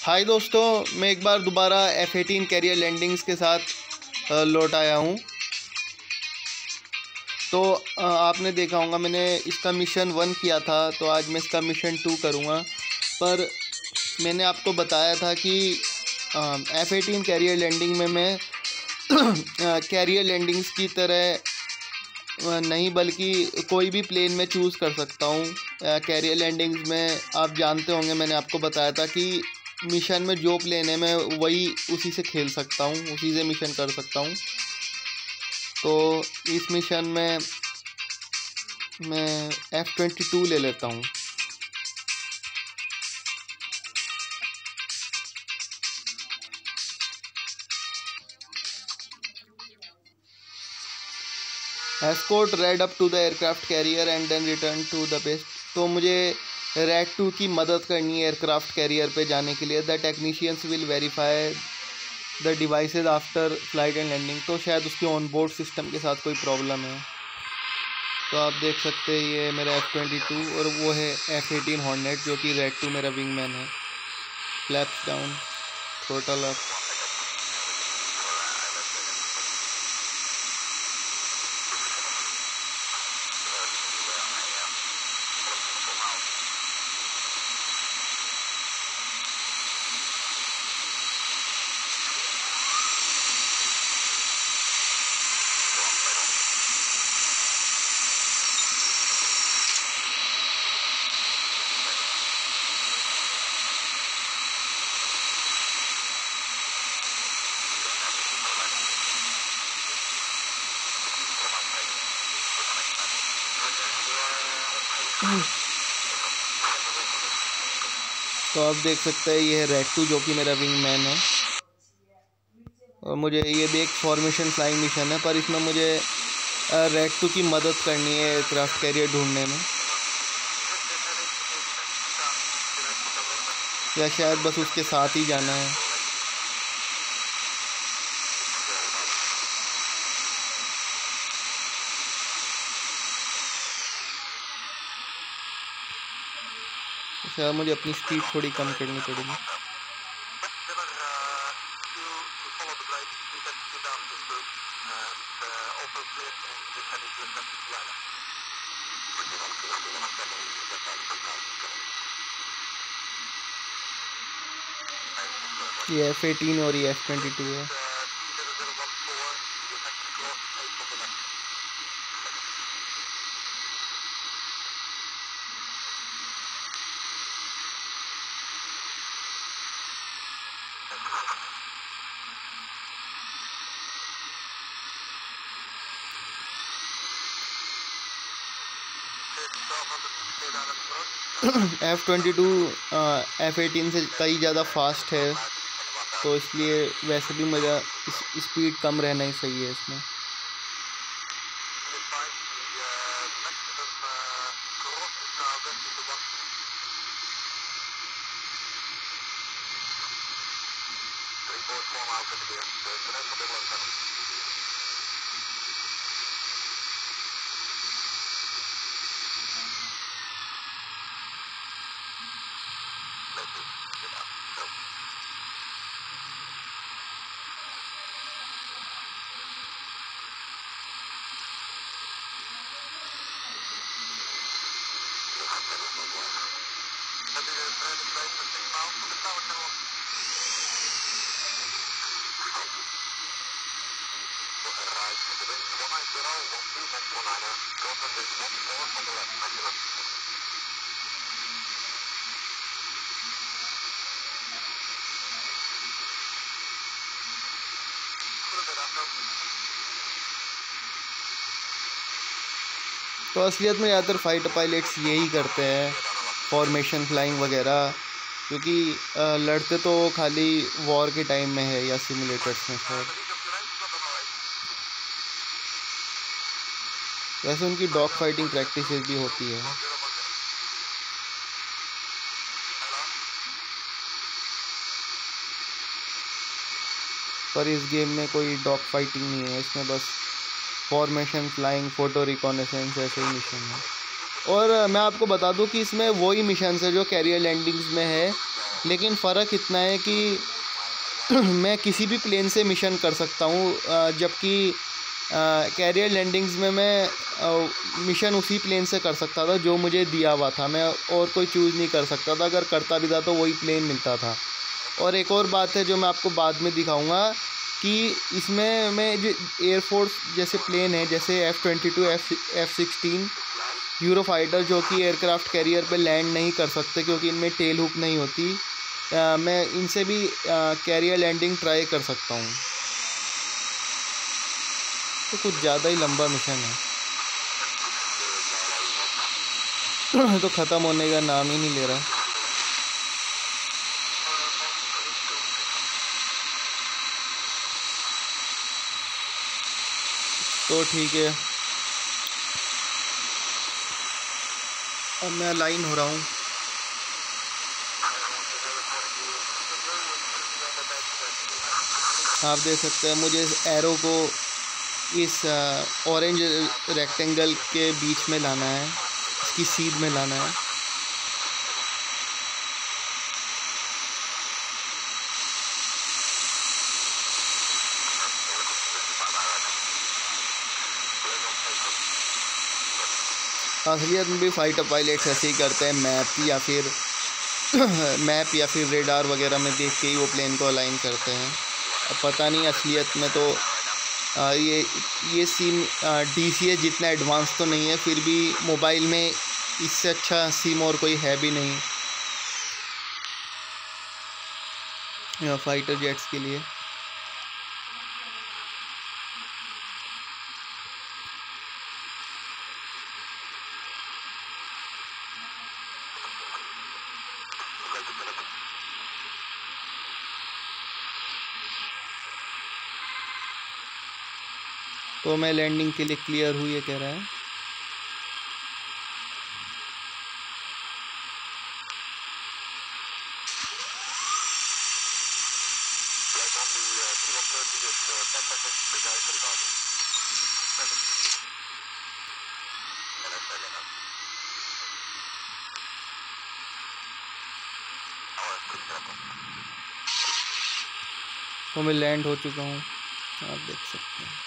हाय दोस्तों, मैं एक बार दोबारा F-18 कैरियर लैंडिंग्स के साथ लौट आया हूँ। तो आपने देखा होगा मैंने इसका मिशन 1 किया था, तो आज मैं इसका मिशन 2 करूँगा। पर मैंने आपको बताया था कि F-18 कैरियर लैंडिंग में मैं कैरियर लैंडिंग्स की तरह नहीं बल्कि कोई भी प्लेन में चूज़ कर सकता हूँ। कैरियर लैंडिंग्स में आप जानते होंगे, मैंने आपको बताया था कि मिशन में जो प्लेन है मैं वही उसी से खेल सकता हूँ, उसी से मिशन कर सकता हूँ। तो इस मिशन में मैं F-22 ले लेता हूँ। Escort red up to the aircraft carrier and then return to the base. तो मुझे रेड 2 की मदद करनी है एयरक्राफ्ट कैरियर पे जाने के लिए। The technicians will verify the devices after flight and landing. तो शायद उसके ऑन बोर्ड सिस्टम के साथ कोई प्रॉब्लम है। तो आप देख सकते हैं ये मेरा F-22 और वो है F-18 हॉर्नेट जो कि रेड 2 मेरा विंगमैन है। Flaps down, throttle up. तो आप देख सकते हैं ये है रेड 2 जो कि मेरा विंगमैन है। और मुझे ये भी एक फॉर्मेशन फ्लाइंग मिशन है, पर इसमें मुझे रेड 2 की मदद करनी है एयरक्राफ्ट कैरियर ढूंढने में, या शायद बस उसके साथ ही जाना है। शायद मुझे अपनी स्पीड थोड़ी कम करनी पड़ेगी। ये F-18 और ये F-22 है। F-22 F-18 से कई ज़्यादा फास्ट है, तो इसलिए वैसे भी मेरा स्पीड कम रहना ही सही है इसमें। तो असलियत में ज़्यादातर फाइटर पायलट्स यही करते हैं, फॉर्मेशन फ्लाइंग वगैरह, क्योंकि लड़ते तो खाली वॉर के टाइम में है या सिमुलेटर्स में शायद। वैसे उनकी डॉग फाइटिंग प्रैक्टिस भी होती है, पर इस गेम में कोई डॉग फाइटिंग नहीं है। इसमें बस फॉर्मेशन फ्लाइंग, फ़ोटो रिकॉनेसेंस ऐसे ही मिशन है। और मैं आपको बता दूं कि इसमें वही मिशन है जो कैरियर लैंडिंग्स में है, लेकिन फ़र्क इतना है कि मैं किसी भी प्लेन से मिशन कर सकता हूँ, जबकि कैरियर लैंडिंग्स में मैं मिशन उसी प्लेन से कर सकता था जो मुझे दिया हुआ था। मैं और कोई चूज़ नहीं कर सकता था, अगर करता भी था तो वही प्लेन मिलता था। और एक और बात है जो मैं आपको बाद में दिखाऊंगा कि इसमें मैं जो एयरफोर्स जैसे प्लेन है, जैसे F-22 F-16 यूरोफाइटर, जो कि एयरक्राफ्ट कैरियर पे लैंड नहीं कर सकते क्योंकि इनमें टेल हुक नहीं होती, मैं इनसे भी कैरियर लैंडिंग ट्राई कर सकता हूँ। तो कुछ ज़्यादा ही लंबा मिशन है तो ख़त्म होने का नाम ही नहीं ले रहा। तो ठीक है, अब मैं अलाइन हो रहा हूँ। आप देख सकते हैं मुझे इस एरो को इस ऑरेंज रेक्टेंगल के बीच में लाना है, इसकी सीध में लाना है। असलियत में भी फाइटर पायलट्स ऐसे ही करते हैं, मैप या फिर रेडार वगैरह में देख के ही वो प्लेन को अलाइन करते हैं। अब पता नहीं असलियत में तो ये सिम DCS जितना एडवांस तो नहीं है, फिर भी मोबाइल में इससे अच्छा सिम और कोई है भी नहीं फाइटर जेट्स के लिए। तो मैं लैंडिंग के लिए क्लियर हुई है कह रहा है। तो मैं लैंड हो चुका हूँ, आप देख सकते हैं।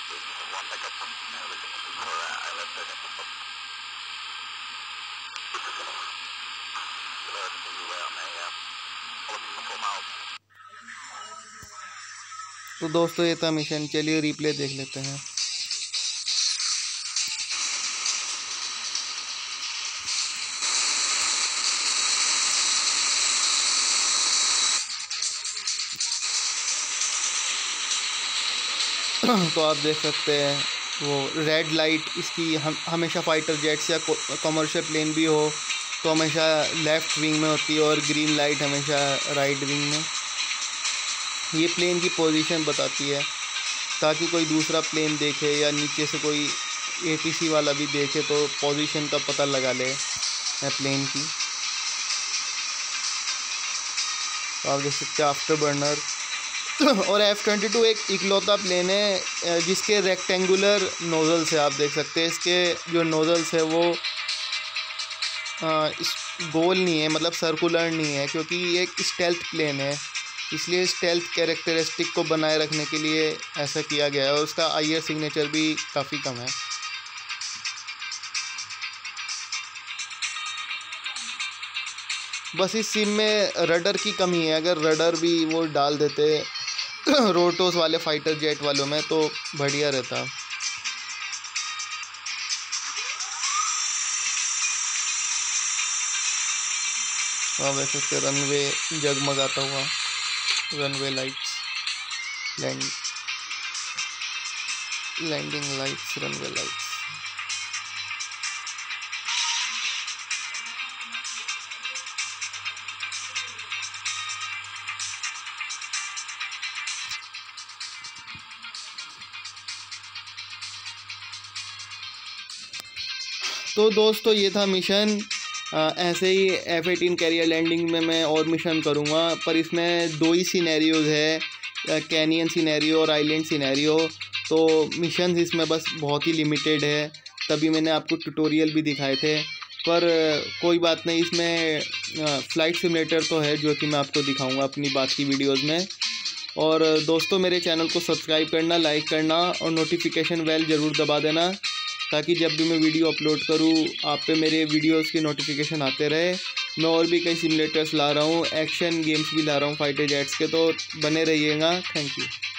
तो दोस्तों ये था मिशन, चलिए रिप्ले देख लेते हैं। तो आप देख सकते हैं वो रेड लाइट इसकी हमेशा फाइटर जेट्स या कमर्शियल प्लेन भी हो तो हमेशा लेफ़्ट विंग में होती है, और ग्रीन लाइट हमेशा राइट विंग में। ये प्लेन की पोजीशन बताती है ताकि कोई दूसरा प्लेन देखे या नीचे से कोई ATC वाला भी देखे तो पोजीशन का पता लगा ले प्लेन की। तो आप देख सकते हैं आफ्टर बर्नर। और F-22 एक इकलौता प्लेन है जिसके रेक्टेंगुलर नोज़ल्स है। आप देख सकते हैं इसके जो नोज़ल्स है वो इस गोल नहीं है, मतलब सर्कुलर नहीं है, क्योंकि ये एक स्टेल्थ प्लेन है, इसलिए स्टेल्थ कैरेक्टरिस्टिक को बनाए रखने के लिए ऐसा किया गया है। और उसका IR सिग्नेचर भी काफ़ी कम है। बस इस सिम में रडर की कमी है, अगर रडर भी वो डाल देते रोटोस वाले फाइटर जेट वालों में तो बढ़िया रहता। आप देख सकते रनवे जगमगाता हुआ, runway lights, landing lights, runway lights. तो दोस्तों ये था मिशन। ऐसे ही F-18 कैरियर लैंडिंग में मैं और मिशन करूँगा, पर इसमें 2 ही सिनेरियोज़ है, कैनियन सिनेरियो और आइलैंड सिनेरियो। तो मिशन इसमें बस बहुत ही लिमिटेड है, तभी मैंने आपको ट्यूटोरियल भी दिखाए थे। पर कोई बात नहीं, इसमें फ़्लाइट सिमुलेटर तो है जो कि मैं आपको दिखाऊंगा अपनी बात की वीडियोस में। और दोस्तों मेरे चैनल को सब्सक्राइब करना, लाइक करना और नोटिफिकेशन बेल ज़रूर दबा देना, ताकि जब भी मैं वीडियो अपलोड करूँ आप पे मेरे वीडियोस की नोटिफिकेशन आते रहे। मैं और भी कई सिमुलेटर्स ला रहा हूँ, एक्शन गेम्स भी ला रहा हूँ फाइटर जेट्स के, तो बने रहिएगा। Thank you.